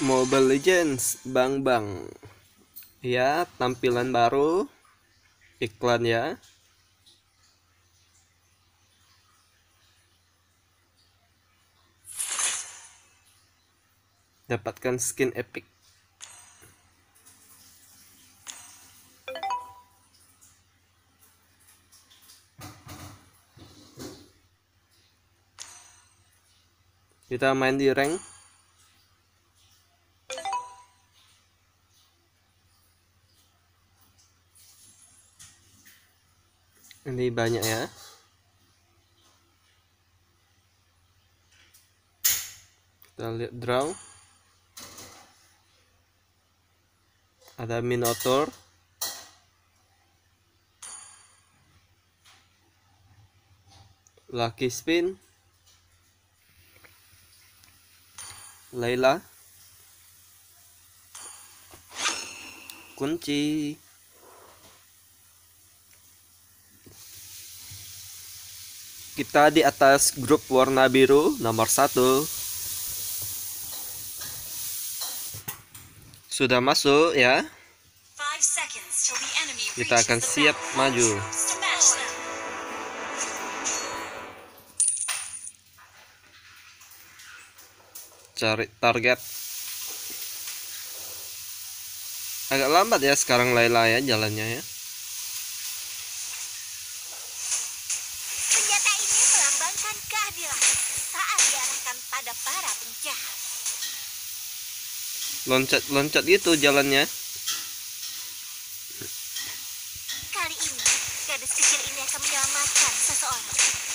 Mobile Legends Bang. Ya, tampilan baru, iklan ya. Dapatkan skin epic. Kita main di rank. Ini banyak ya. Kita lihat draw. Ada Minotaur. Lucky spin. Layla. Kunci. Kita di atas grup warna biru nomor 1. Sudah masuk ya. Kita akan siap maju. Cari target. Agak lambat ya sekarang Layla ya jalannya ya. Senjata ini melambangkan keadilan saat diarahkan pada para penjahat. Loncat gitu jalannya. Kali ini, gadis kecil ini akan menyelamatkan seseorang.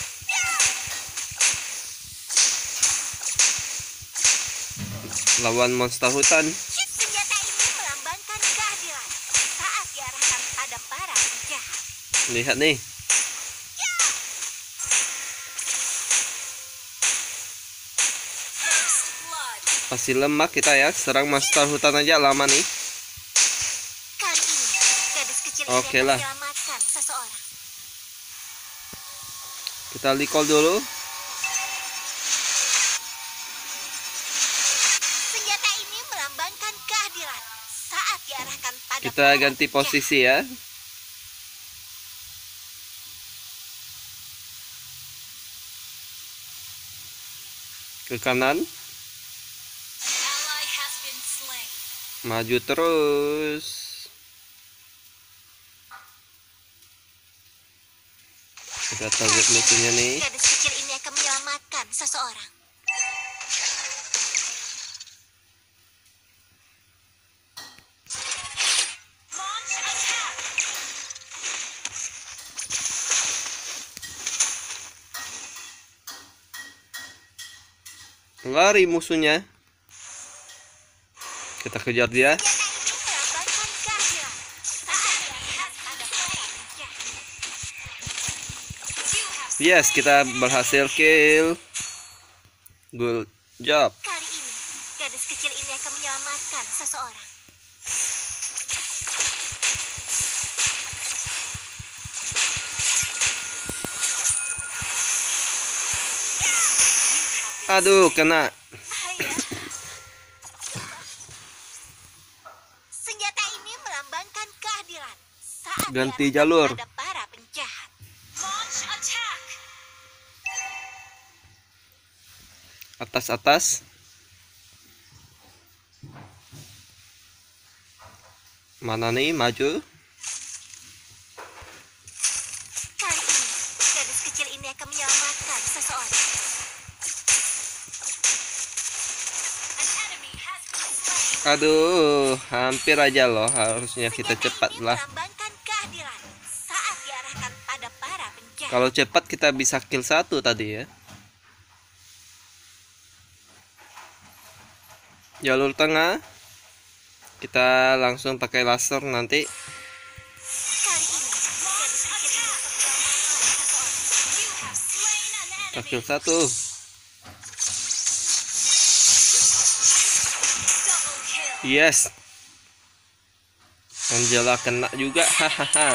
Lawan monster hutan. Senjata ini melambangkan keadilan saat diarahkan pada para penjahat. Lihat nih. Pasti lemah kita ya. Serang monster hutan aja lama nih. Kali ini, gadis kecil ini Oke akan lah. menyelamatkan seseorang. Kita recall dulu. Senjata ini melambangkan keadilan saat diarahkan pada Kita para ganti penjahat. posisi ya. Ke kanan. Maju terus. Kita target musuhnya nih. Gadis kecil ini akan menyelamatkan seseorang. Lari musuhnya. Kita kejar dia. Senjata ini melambangkan keadilan saat diarahkan pada para penjahat. Yes, kita berhasil kill. Good job. Kali ini, gadis kecil ini akan menyelamatkan seseorang. Aduh, kena. Senjata ini melambangkan keadilan saat Ganti diarahkan jalur. pada para penjahat. Atas. Mana nih maju? Kali ini, gadis kecil ini akan menyelamatkan seseorang. Aduh, hampir aja loh. Harusnya kita Senjata cepat ini lah. melambangkan keadilan saat diarahkan pada para penjahat. Kalau cepat kita bisa kill 1 tadi ya. Jalur tengah. Kita langsung pakai laser nanti. Kali ini, gadis kecil ini akan menyelamatkan seseorang. Kita kill 1. Yes. Angela kena juga. Hahaha.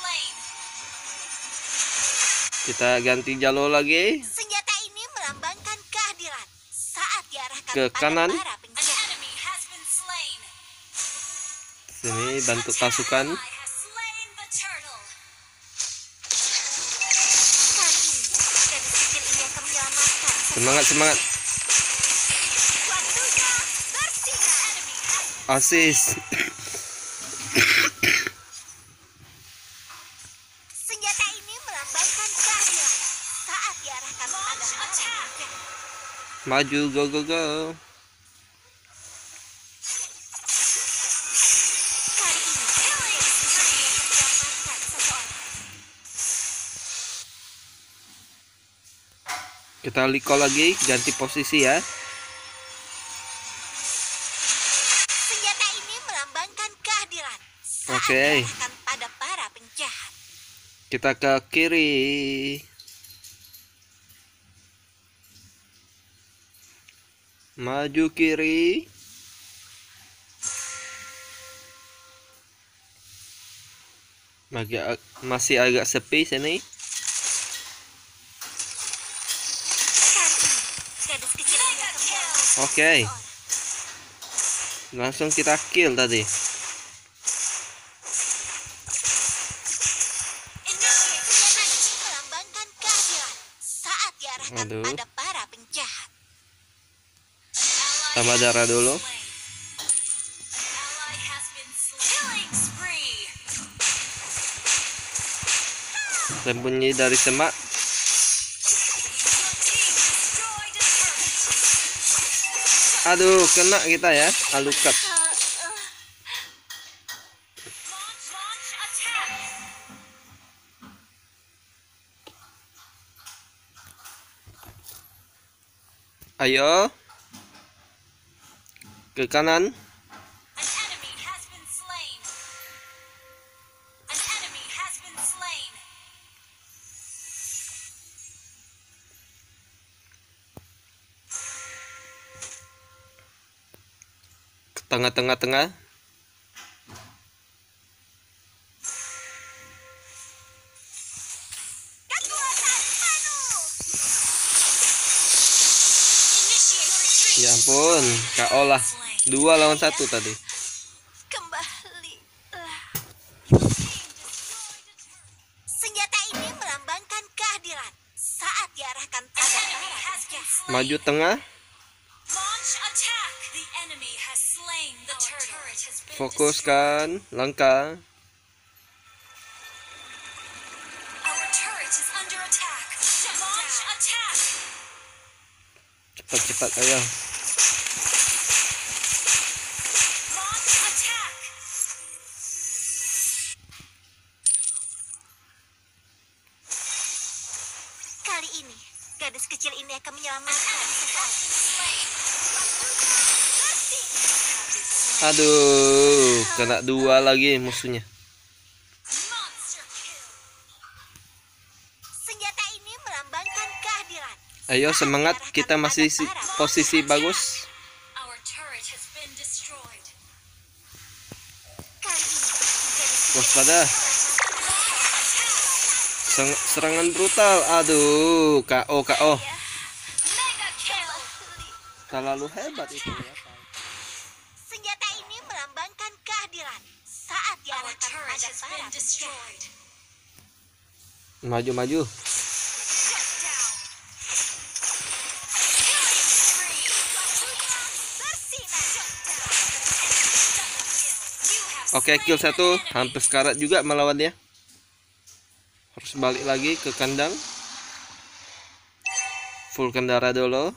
Kita ganti jalur lagi. Senjata ini melambangkan keadilan saat diarahkan Ke pada kanan. para penjahat. Sini bantu pasukan. Kali ini, gadis kecil ini akan menyelamatkan Semangat, semangat. waktunya bersinar. Asis. Senjata ini melambangkan keadilan saat diarahkan pada para penjahat. Maju, go go go. Kali ini, gadis kecil ini akan menyelamatkan seseorang. Kita recall lagi, ganti posisi ya. Senjata ini melambangkan keadilan saat Oke. diarahkan pada para penjahat. Kita ke kiri. Maju kiri. Masih agak sepi sini. Kali ini, gadis kecil ini akan menyelamatkan Oke. seseorang. Langsung kita kill tadi. Senjata ini melambangkan keadilan saat diarahkan Aduh. pada para penjahat. Tambah darah dulu. Sembunyi dari semak. Aduh, kena kita ya. Alukat. Ayo. Ke kanan. Ke tengah-tengah-tengah. Kekuatan penuh. Ya ampun, KO lah. 2 lawan 1 tadi. Kembalilah. Senjata ini melambangkan keadilan saat diarahkan pada para penjahat. Maju tengah. Fokuskan langkah. Cepat-cepat ayo. Kali ini, gadis kecil ini akan menyelamatkan seseorang. Aduh, kena 2 lagi musuhnya. Senjata ini melambangkan keadilan. Ayo semangat, kita masih posisi bagus. Kali ini, gadis Waspada. Serangan brutal. Aduh, KO KO. Mega kill. Terlalu hebat itu ya. Senjata ini melambangkan keadilan saat diarahkan pada para penjahat. Maju-maju. Oke, kill 1. Hampir sekarat juga melawan dia. Harus balik lagi ke kandang. Full kendara dulu.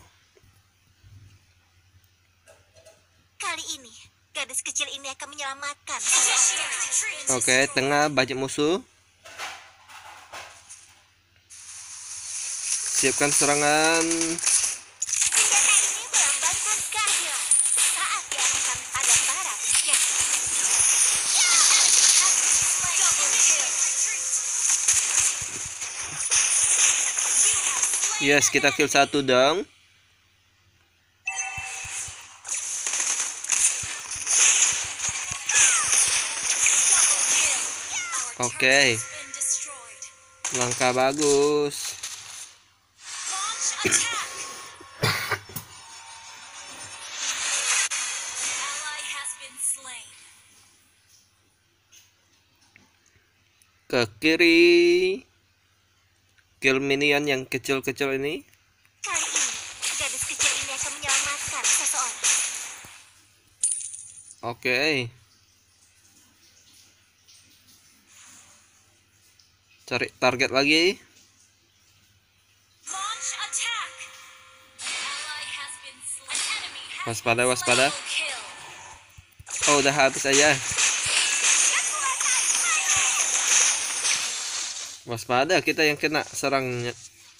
Kali ini, gadis kecil ini akan menyelamatkan. Oke, tengah banyak musuh. Siapkan serangan. Senjata ini melambangkan keadilan saat diarahkan pada para penjahat. Yes, kita kill 1 dong. Oke. Langkah bagus. ke kiri. Kill minion yang kecil-kecil ini. Kali ini, gadis kecil ini akan menyelamatkan seseorang. Oke. Cari target lagi. Launch attack. Ally has been slain. An enemy has Waspada, waspada. kill. Oh, udah habis aja. Waspada, kita yang kena serangnya.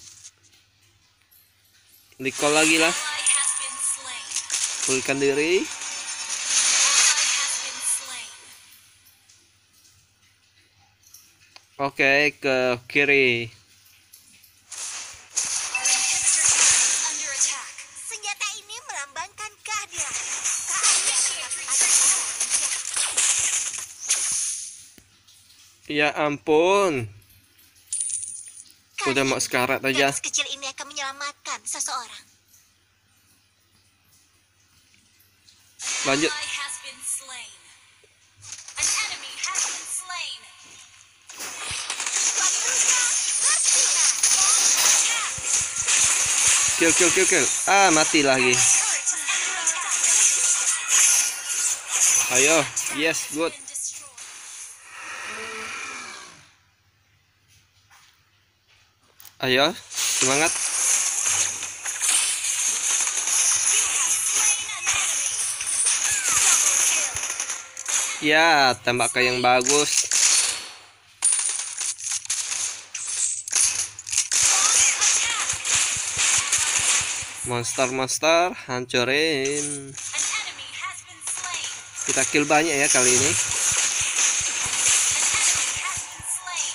Recall lagi lah. Ally has been slain. Pulihkan diri. Ally has been slain. Oke, ke kiri. Our inhibitor tower is under attack. Senjata ini melambangkan kehadiran. Saatnya Ya ampun. Udah mau sekarat aja. gadis kecil ini akan menyelamatkan seseorang. Lanjut. Ally has been slain. An enemy has been slain. Waktunya bersinar. Launch attack. Kill. Ah, mati lagi. Turret is under attack. Ayo. Yes, good. Been destroyed. Ayo, semangat. Slain an enemy. Double kill. Ya, tembakan yang bagus. Monster, hancurin. An enemy has been slain. Kita kill banyak ya kali ini. An enemy has been slain.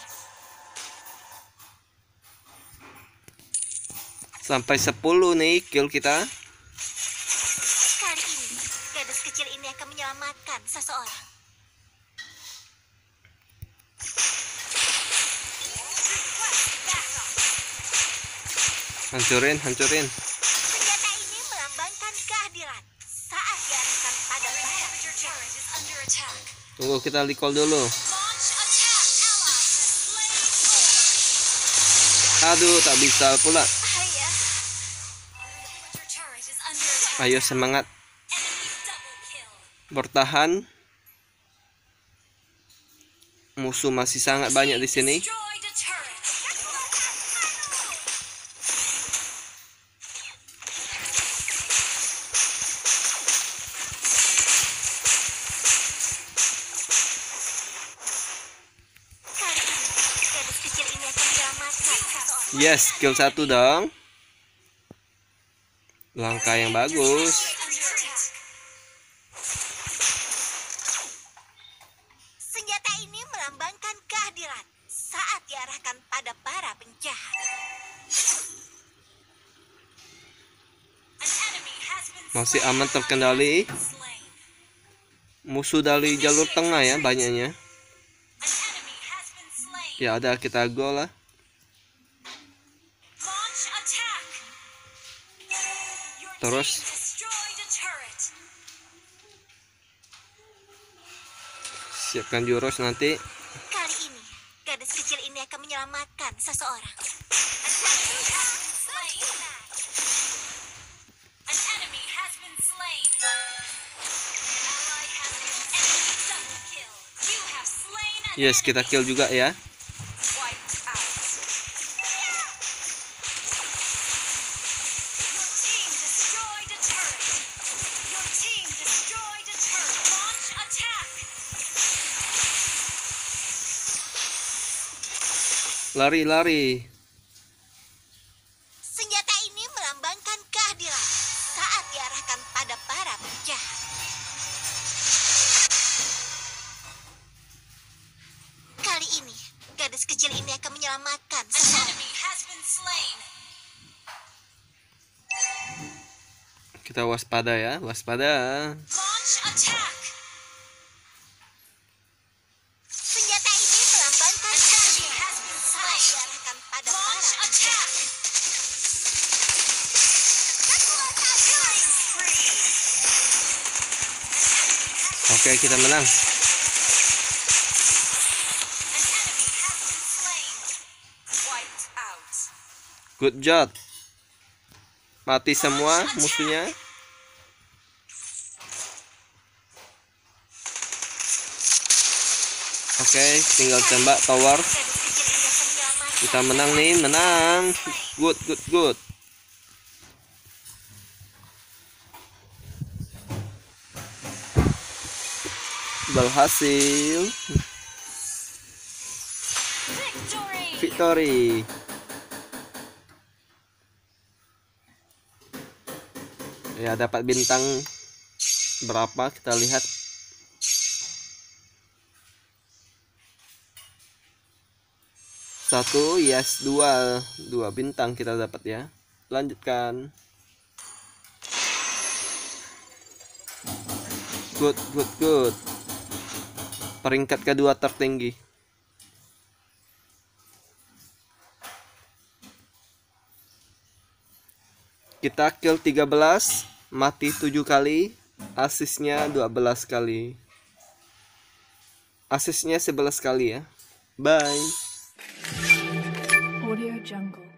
Sampai 10 nih kill kita. Kali ini, gadis kecil ini akan menyelamatkan seseorang. Hancurin. Senjata ini melambangkan kehadiran saat diarahkan pada barat. Tunggu, kita recall dulu. Aduh, tak bisa pula. Ayo semangat. Bertahan. Musuh masih sangat banyak di sini. Kali ini, gadis kecil ini akan menyelamatkan seseorang. Yes, kill 1 dong. Langkah yang bagus. Senjata ini melambangkan kehadiran saat diarahkan pada para penjahat. Masih aman terkendali. Musuh dari jalur tengah ya banyaknya. Ya ada, kita go lah. Terus siapkan jurus nanti. Kali ini, gadis kecil ini akan menyelamatkan seseorang. Yes, kita kill juga ya. Lari. Senjata ini melambangkan keadilan saat diarahkan pada para penjahat. Kali ini, gadis kecil ini akan menyelamatkan seseorang. Kita waspada ya, waspada. Senjata ini melambangkan keadilan saat diarahkan pada para penjahat. Oke, kita menang. Good job. Mati semua musuhnya. Oke, tinggal tembak tower. Kita menang nih, menang. Good, good, good. Berhasil. Victory. Ya, dapat bintang berapa kita lihat. Satu, yes, dua bintang kita dapat ya. Lanjutkan. Good, good, good. Peringkat kedua tertinggi. Kita kill 13, mati 7 kali, asisnya 12 kali. Asisnya 11 kali ya. Bye. Audio Jungle.